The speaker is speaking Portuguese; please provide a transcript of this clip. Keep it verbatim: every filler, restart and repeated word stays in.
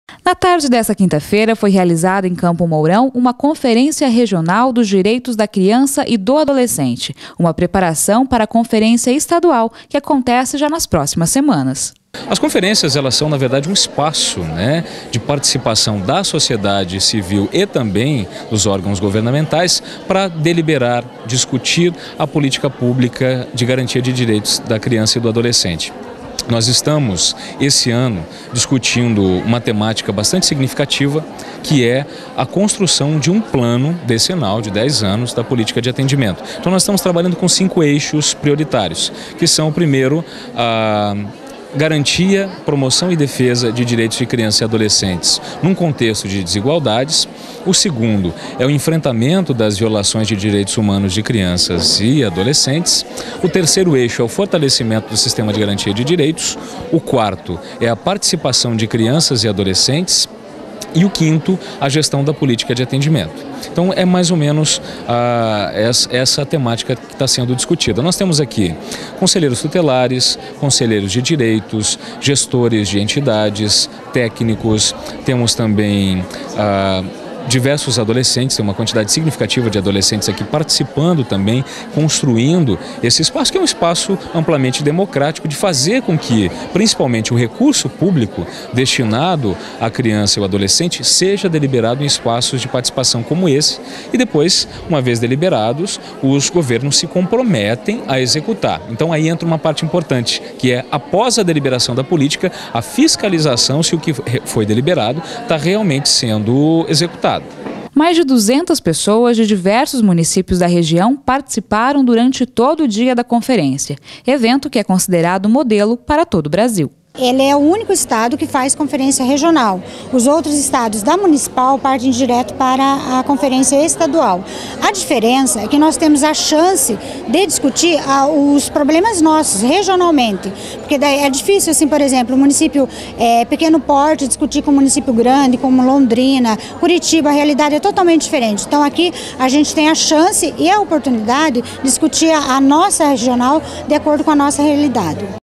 Na tarde desta quinta-feira, foi realizada em Campo Mourão uma Conferência Regional dos Direitos da Criança e do Adolescente, uma preparação para a Conferência Estadual, que acontece já nas próximas semanas. As conferências, elas são, na verdade, um espaço, né, de participação da sociedade civil e também dos órgãos governamentais para deliberar, discutir a política pública de garantia de direitos da criança e do adolescente. Nós estamos, esse ano, discutindo uma temática bastante significativa, que é a construção de um plano decenal de dez anos da política de atendimento. Então nós estamos trabalhando com cinco eixos prioritários, que são, o primeiro, a garantia, promoção e defesa de direitos de crianças e adolescentes num contexto de desigualdades. O segundo é o enfrentamento das violações de direitos humanos de crianças e adolescentes. O terceiro eixo é o fortalecimento do sistema de garantia de direitos. O quarto é a participação de crianças e adolescentes. E o quinto, a gestão da política de atendimento. Então é mais ou menos ah, essa, essa temática que está sendo discutida. Nós temos aqui conselheiros tutelares, conselheiros de direitos, gestores de entidades, técnicos, temos também ah, diversos adolescentes, tem uma quantidade significativa de adolescentes aqui participando também, construindo esse espaço, que é um espaço amplamente democrático, de fazer com que, principalmente, o recurso público destinado à criança e ao adolescente seja deliberado em espaços de participação como esse, e depois, uma vez deliberados, os governos se comprometem a executar. Então aí entra uma parte importante, que é, após a deliberação da política, a fiscalização se o que foi deliberado está realmente sendo executado. Mais de duzentas pessoas de diversos municípios da região participaram durante todo o dia da conferência, evento que é considerado modelo para todo o Brasil. Ele é o único estado que faz conferência regional. Os outros estados da municipal partem direto para a conferência estadual. A diferença é que nós temos a chance de discutir os problemas nossos regionalmente. Porque daí é difícil, assim, por exemplo, o município é, pequeno porte discutir com um município grande, como Londrina, Curitiba, a realidade é totalmente diferente. Então aqui a gente tem a chance e a oportunidade de discutir a nossa regional de acordo com a nossa realidade.